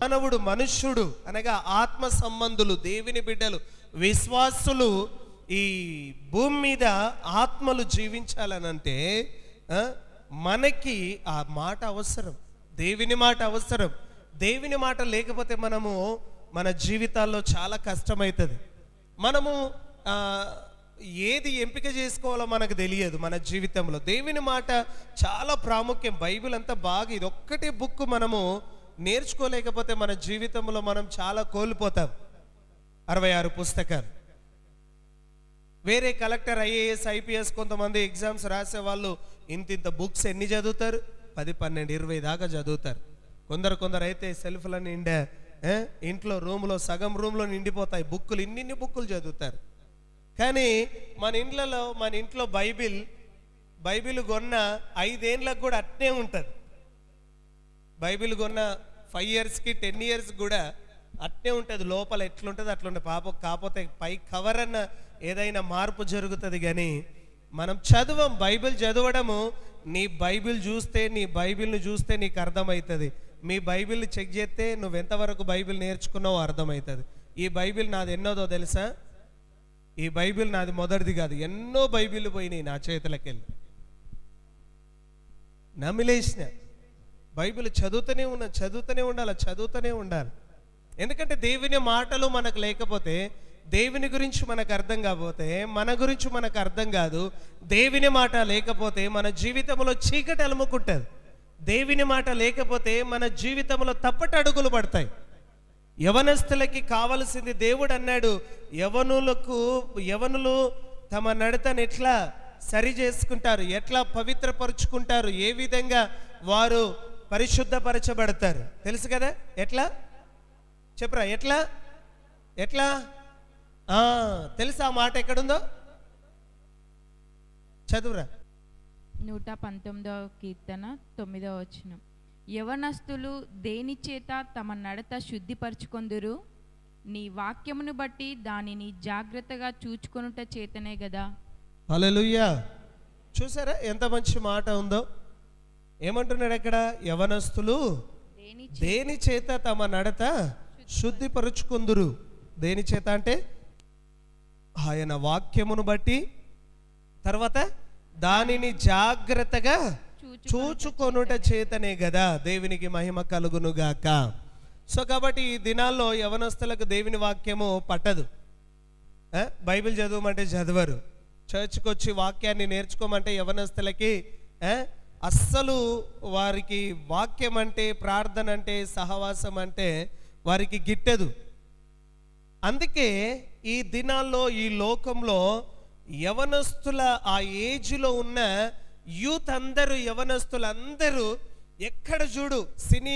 మానవుడు, మనుష్యుడు అనగా ఆత్మ సంబంధులు, దేవుని బిడ్డలు, విశ్వాసులు ఈ భూమి మీద ఆత్మలు జీవించాలనంటే మనకి ఆ మాట అవసరం, దేవుని మాట అవసరం. దేవుని మాట లేకపోతే మనము మన జీవితాల్లో చాలా కష్టమవుతుంది. మనము ఏది ఎంపిక చేసుకోవాలో మనకు తెలియదు. మన జీవితంలో దేవుని మాట చాలా ప్రాముఖ్యం. బైబిల్ అంతా బాగా, ఇది ఒక్కటే బుక్ మనము నేర్చుకోలేకపోతే మన జీవితంలో మనం చాలా కోల్పోతాం. 66 పుస్తకాలు. వేరే కలెక్టర్, ఐఏఎస్, ఐపీఎస్ కొంతమంది ఎగ్జామ్స్ రాసే వాళ్ళు ఇంత బుక్స్ ఎన్ని చదువుతారు? 10, 12, 20 దాకా చదువుతారు. కొందరు అయితే సెల్ఫ్లను నిండా ఇంట్లో రూమ్లో సగం రూమ్లో నిండిపోతాయి బుక్కులు. ఇన్ని బుక్కులు చదువుతారు. కానీ మన ఇంట్లో బైబిల్ కొన్న 5 ఏళ్ళకు కూడా అట్నే ఉంటుంది. బైబిల్ కొన్న 5 ఇయర్స్కి 10 ఇయర్స్ కూడా అట్నే ఉంటుంది. లోపల ఎట్లుంటుంది అట్లుంటుంది. కాకపోతే పై కవర్ అన్న ఏదైనా మార్పు జరుగుతుంది. కానీ మనం బైబిల్ చదవడము, నీ బైబిల్ను చూస్తే నీకు అర్థమవుతుంది. మీ బైబిల్ని చెక్ చేస్తే నువ్వు ఎంతవరకు బైబిల్ నేర్చుకున్నావో అర్థమవుతుంది. ఈ బైబిల్ నాది ఎన్నోదో తెలుసా? ఈ బైబిల్ నాది మొదటిది కాదు, ఎన్నో బైబిల్ పోయినాయి నా చేతులకి వెళ్ళి. నమిలేసిన బైబిల్ చదువుతూనే ఉండాలి. ఎందుకంటే దేవుని మాటలు మనకు లేకపోతే, దేవుని గురించి మనకు అర్థం కాకపోతే, మన గురించి మనకు అర్థం కాదు. దేవుని మాట లేకపోతే మన జీవితంలో చీకటి అలుముకుంటుంది. దేవుని మాట లేకపోతే మన జీవితంలో తప్పటి అడుగులు పడతాయి. యవనస్తులకి కావలసింది, దేవుడు అన్నాడు, యవనులు తమ నడతను ఎట్లా సరి చేసుకుంటారు, ఎట్లా పవిత్రపరుచుకుంటారు, ఏ విధంగా వారు పరిశుద్ధపరచబడతారు తెలుసు కదా? ఎట్లా చెప్పరా? ఎట్లా తెలుసా? ఆ మాట ఎక్కడుందో చదువురా. 119వ కీర్తన 9వ వచనం. యవనస్తులు దేని చేత తమ నడత శుద్ధిపరచుకొందురు? నీ వాక్యమును బట్టి దానిని జాగ్రత్తగా చూచుకొనుట చేతనే గదా. హల్లెలూయా. చూసారా ఎంత మంచి మాట ఉందో? ఏమంటున్నాడు అక్కడ? యవనస్తులు దేని చేత తమ నడత శుద్ధిపరుచుకొందురు. దేని చేత అంటే ఆయన వాక్యమును బట్టి, తర్వాత దానిని జాగ్రత్తగా చూచుకొనుట చేతనే కదా. దేవునికి మహిమ కలుగునుగాక. సో కాబట్టి ఈ దినాల్లో యవనస్తులకు దేవుని వాక్యము పట్టదు. బైబిల్ చదవమంటే చదవరు. చర్చ్కి వచ్చి వాక్యాన్ని నేర్చుకోమంటే యవనస్తులకి అస్సలు వారికి వాక్యం అంటే, ప్రార్థన అంటే, సహవాసం అంటే వారికి గిట్టదు. అందుకే ఈ దినాల్లో ఈ లోకంలో యవనస్తుల ఆ ఏజ్లో ఉన్న యూత్ అందరూ, యవనస్తులందరూ ఎక్కడ చూడు సినీ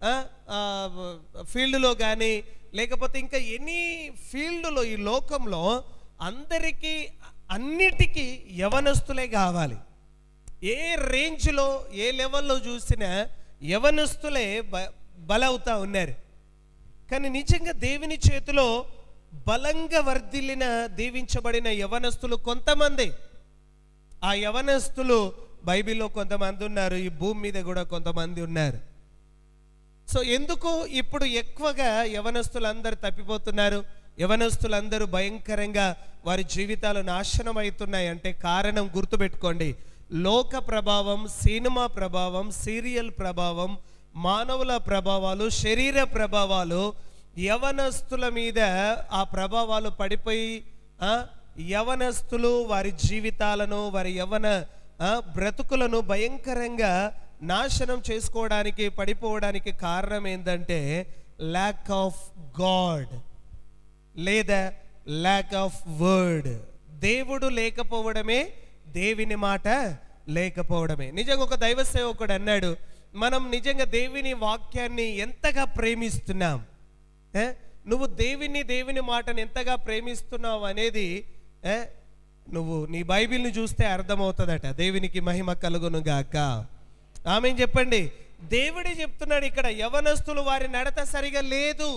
ఫీల్డ్లో కానీ లేకపోతే ఇంకా ఎనీ ఫీల్డ్లో ఈ లోకంలో అందరికీ అన్నిటికీ యవనస్తులే కావాలి. ఏ రేంజ్లో ఏ లెవెల్లో చూసినా యవనస్తులే బలవుతా ఉన్నారు. కానీ నిజంగా దేవుని చేతిలో బలంగా వర్ధిల్లిన, దీవించబడిన యవనస్తులు కొంతమంది. ఆ యవనస్తులు బైబిల్లో కొంతమంది ఉన్నారు, ఈ భూమి మీద కూడా కొంతమంది ఉన్నారు. సో ఎందుకు ఇప్పుడు ఎక్కువగా యవనస్తులందరూ తప్పిపోతున్నారు, యవనస్తులందరూ భయంకరంగా వారి జీవితాలు నాశనం అవుతున్నాయి అంటే కారణం గుర్తుపెట్టుకోండి. లోక ప్రభావం, సినిమా ప్రభావం, సీరియల్ ప్రభావం, మానవుల ప్రభావాలు, శరీర ప్రభావాలు యవనస్తుల మీద ఆ ప్రభావాలు పడిపోయి యవనస్తులు వారి జీవితాలను, వారి యవన బ్రతుకులను భయంకరంగా నాశనం చేసుకోవడానికి, పడిపోవడానికి కారణం ఏంటంటే ల్యాక్ ఆఫ్ గాడ్ లేదా ల్యాక్ ఆఫ్ వర్డ్. దేవుడు లేకపోవడమే, దేవుని మాట లేకపోవడమే. నిజంగా ఒక దైవ సేవకుడు అన్నాడు, మనం నిజంగా దేవుని వాక్యాన్ని ఎంతగా ప్రేమిస్తున్నాం, నువ్వు దేవుని మాటను ఎంతగా ప్రేమిస్తున్నావు అనేది నువ్వు నీ బైబిల్ని చూస్తే అర్థమవుతుందట. దేవునికి మహిమ కలుగును గాక. ఆమె చెప్పండి. దేవుడే చెప్తున్నాడు ఇక్కడ, యవనస్తులు వారి నడత సరిగా లేదు,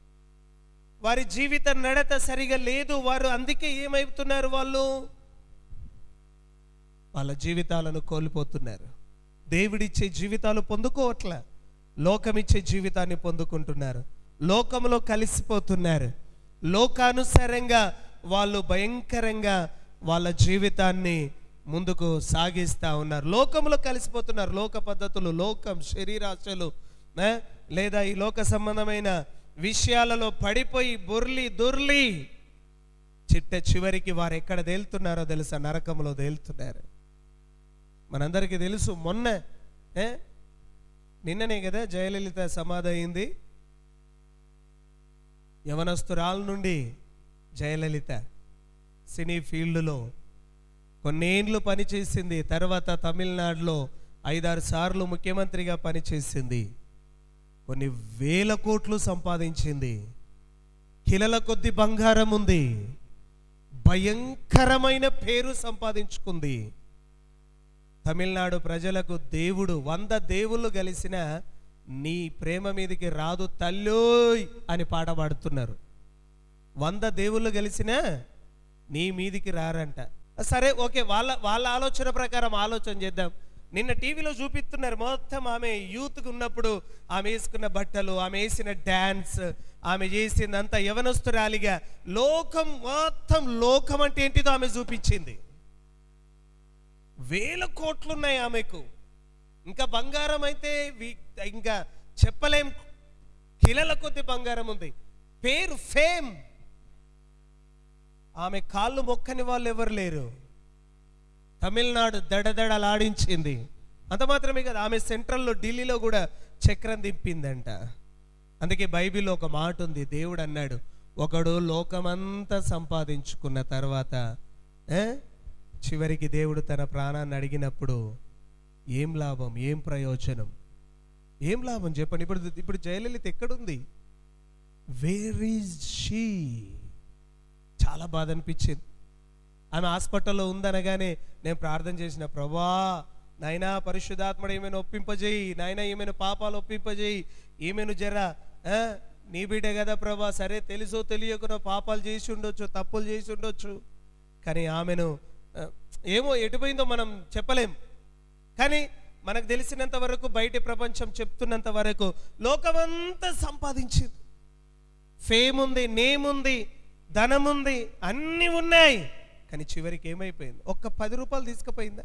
వారి జీవిత నడత సరిగా లేదు. వారు అందుకే ఏమైతున్నారు, వాళ్ళ జీవితాలను కోల్పోతున్నారు. దేవుడిచ్చే జీవితాలు పొందుకోవట్లే. లోకమిచ్చే జీవితాన్ని పొందుకుంటున్నారు, లోకంలో కలిసిపోతున్నారు, లోకానుసారంగా వాళ్ళు భయంకరంగా వాళ్ళ జీవితాన్ని ముందుకు సాగిస్తూ ఉన్నారు, లోకంలో కలిసిపోతున్నారు. లోక పద్ధతులు, లోకం, శరీరాశలు లేదా ఈ లోక సంబంధమైన విషయాలలో పడిపోయి దొర్లి చివరికి వారు ఎక్కడ తేలుతున్నారో తెలుసా? నరకంలో తేలుతున్నారు. మనందరికీ తెలుసు, నిన్ననే కదా జయలలిత సమాధి అయింది. యవనస్తురాల నుండి జయలలిత సినీ ఫీల్డ్లో కొన్నేండ్లు పనిచేసింది. తర్వాత తమిళనాడులో 5-6 సార్లు ముఖ్యమంత్రిగా పనిచేసింది. కొన్ని వేల కోట్లు సంపాదించింది. కిలల కొద్ది బంగారం ఉంది. భయంకరమైన పేరు సంపాదించుకుంది. తమిళనాడు ప్రజలకు దేవుడు 100 దేవుళ్ళు కలిసిన నీ ప్రేమ మీదకి రాదు తల్లోయ్ అని పాట పాడుతున్నారు. 100 దేవుళ్ళు కలిసినా నీ మీదికి రారంట. సరే, ఓకే, వాళ్ళ ఆలోచన ప్రకారం ఆలోచన చేద్దాం. నిన్న టీవీలో చూపిస్తున్నారు మొత్తం ఆమె యూత్గా ఉన్నప్పుడు ఆమె వేసుకున్న బట్టలు, ఆమె వేసిన డ్యాన్స్, ఆమె చేసిందంతా యవనస్తురాలిగా లోకం మొత్తం, లోకం అంటే ఏంటిదో ఆమె చూపించింది. వేల కోట్లున్నాయి ఆమెకు. ఇంకా బంగారం అయితే ఇంకా చెప్పలేం, కిలల కొద్ది బంగారం ఉంది. పేరు, ఫేమ్. ఆమె కాళ్ళు మొక్కని వాళ్ళు ఎవరు లేరు. తమిళనాడు దడదడలాడించింది. అంత మాత్రమే కదా, ఆమె సెంట్రల్లో ఢిల్లీలో కూడా చక్రం దింపిందంట. అందుకే బైబిల్లో ఒక మాట ఉంది, దేవుడు అన్నాడు, ఒకడు లోకమంతా సంపాదించుకున్న తర్వాత చివరికి దేవుడు తన ప్రాణాన్ని అడిగినప్పుడు ఏం లాభం, ఏం ప్రయోజనం, ఏం లాభం చెప్పండి. ఇప్పుడు జయలలిత ఎక్కడుంది? Where is she? చాలా బాధ అనిపించింది. ఆమె హాస్పిటల్లో ఉందనగానే నేను ప్రార్థన చేసిన, ప్రభా నాయనా పరిశుద్ధాత్మడు ఏమైనా ఒప్పింపజేయి, నాయనా ఏమైనా పాపాలు ఒప్పింపజేయి, ఏమైనా జరా నీ బిడ్డ కదా ప్రభా, సరే తెలుసో తెలియకునో పాపాలు చేసి ఉండొచ్చు, తప్పులు చేసి ఉండొచ్చు, కానీ ఆమెను ఏమో ఎటుపోయిందో మనం చెప్పలేం. కానీ మనకు తెలిసినంత వరకు, బయట ప్రపంచం చెప్తున్నంత వరకు లోకమంతా సంపాదించింది. ఫేమ్ ఉంది, నేమ్ ఉంది, ధనం ఉంది, అన్నీ ఉన్నాయి. కానీ చివరికి ఏమైపోయింది? ఒక్క 10 రూపాయలు తీసుకుపోయిందా?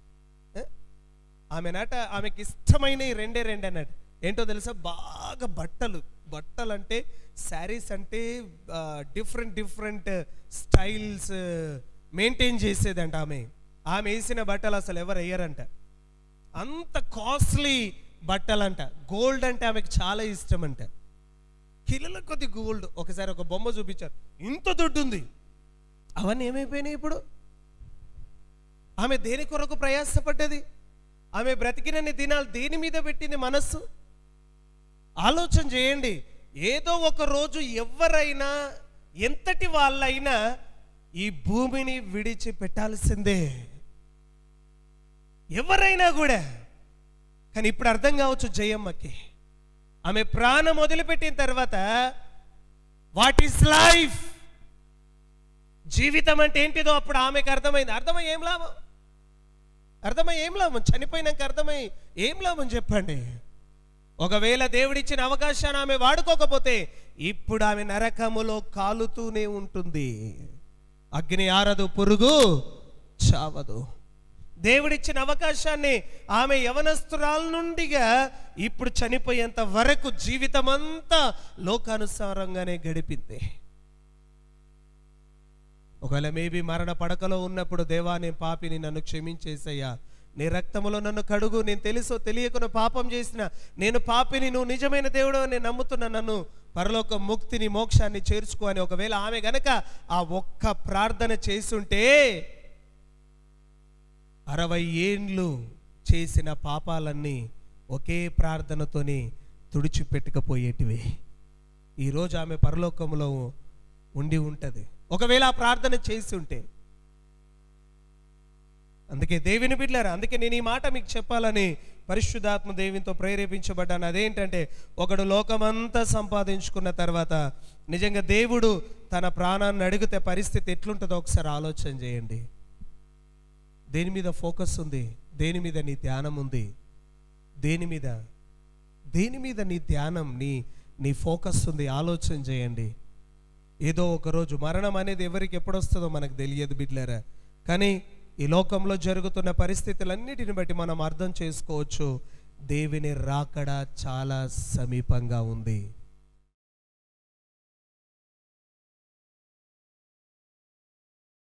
ఆమెకి ఇష్టమైన 2 అన్నాడు. ఏంటో తెలుసా? బాగా బట్టలు అంటే శారీస్ అంటే డిఫరెంట్ స్టైల్స్ మెయింటైన్ చేసేదంట. ఆమె వేసిన బట్టలు అసలు ఎవరు వేయరంట. అంత కాస్ట్లీ బట్టలంట. గోల్డ్ అంటే ఆమెకు చాలా ఇష్టం అంట. కిలోల కొద్ది గోల్డ్. ఒకసారి ఒక బొమ్మ చూపించారు, ఇంత దుడ్డు ఉంది. అవన్నీ ఏమైపోయినాయి ఇప్పుడు? ఆమె దేని కొరకు ప్రయాసపడ్డది? ఆమె బ్రతికినన్ని దినాలు దేని మీద పెట్టింది మనస్సు? ఆలోచన చేయండి. ఏదో ఒక రోజు ఎవరైనా, ఎంతటి వాళ్ళైనా ఈ భూమిని విడిచి పెట్టాల్సిందే, ఎవరైనా కూడా. కానీ ఇప్పుడు అర్థం కావచ్చు జయమ్మకి. ఆమె ప్రాణం వదిలిపెట్టిన తర్వాత వాట్ ఈస్ లైఫ్, జీవితం అంటే ఏంటిదో అప్పుడు ఆమెకు అర్థమైంది. అర్థమై ఏం లాభం? చనిపోయినాక అర్థమై ఏం లాభం చెప్పండి? ఒకవేళ దేవుడిచ్చిన అవకాశాన్ని ఆమె వాడుకోకపోతే ఇప్పుడు ఆమె నరకములో కాలుతూనే ఉంటుంది. అగ్ని ఆరదు, పురుగు చావదు. దేవుడిచ్చిన అవకాశాన్ని ఆమె యవనస్తురాల నుండిగా ఇప్పుడు చనిపోయేంత వరకు జీవితం అంతా లోకానుసారంగానే గడిపింది. ఒకవేళ మేబీ మరణ పడకలో ఉన్నప్పుడు, దేవా నేను పాపిని, నన్ను క్షమించేసయ్యా, నీ రక్తములో నన్ను కడుగు, నేను తెలుసో తెలియకుండా పాపం చేసిన నేను పాపిని, నువ్వు నిజమైన దేవుడు నేను నమ్ముతున్నా, నన్ను పరలోక ముక్తిని, మోక్షాన్ని చేర్చుకో అని ఒకవేళ ఆమె గనక ఆ ఒక్క ప్రార్థన చేసుంటే 60 ఏండ్లు చేసిన పాపాలన్నీ ఒకే ప్రార్థనతోని తుడిచిపెట్టకపోయేటివి. ఈరోజు ఆమె పరలోకంలో ఉండి ఉంటుంది ఒకవేళ ఆ ప్రార్థన చేసి ఉంటే. అందుకే దేవుని బిడ్డలారా, అందుకే నేను ఈ మాట మీకు చెప్పాలని పరిశుద్ధాత్మ దేవునితో ప్రేరేపించబడ్డాను. అదేంటంటే, ఒకడు లోకమంతా సంపాదించుకున్న తర్వాత నిజంగా దేవుడు తన ప్రాణాన్ని అడిగితే పరిస్థితి ఎట్లుంటుందో ఒకసారి ఆలోచన చేయండి. దేని మీద ఫోకస్ ఉంది? దేని మీద నీ ధ్యానం ఉంది? దేని మీద? దేని మీద నీ ధ్యానం, నీ ఫోకస్ ఉంది? ఆలోచన చేయండి. ఏదో ఒకరోజు మరణం అనేది ఎవరికి ఎప్పుడు వస్తుందో మనకు తెలియదు బిడ్డలారా. కానీ ఈ లోకంలో జరుగుతున్న పరిస్థితులన్నిటిని బట్టి మనం అర్థం చేసుకోవచ్చు, దేవుని రాకడ చాలా సమీపంగా ఉంది.